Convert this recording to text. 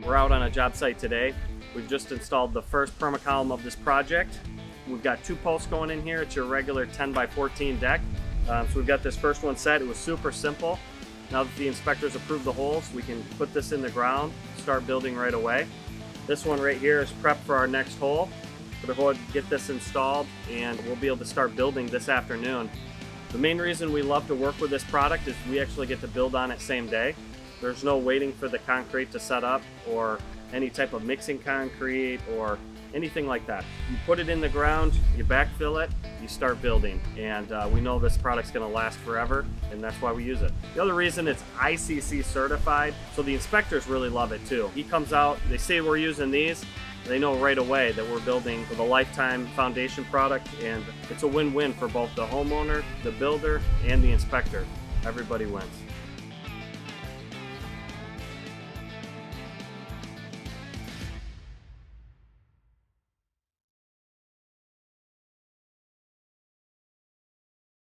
We're out on a job site today. We've just installed the first permacolumn of this project. We've got 2 posts going in here. It's your regular 10 by 14 deck. So we've got this first one set. It was super simple. Now that the inspectors approved the holes, we can put this in the ground, start building right away. This one right here is prep for our next hole. We're going to get this installed and we'll be able to start building this afternoon. The main reason we love to work with this product is we actually get to build on it same day. There's no waiting for the concrete to set up or any type of mixing concrete or anything like that. You put it in the ground, you backfill it, you start building. And we know this product's gonna last forever, and that's why we use it. The other reason, it's ICC certified, so the inspectors really love it too. He comes out, they say we're using these, they know right away that we're building with a lifetime foundation product, and it's a win-win for both the homeowner, the builder, and the inspector. Everybody wins.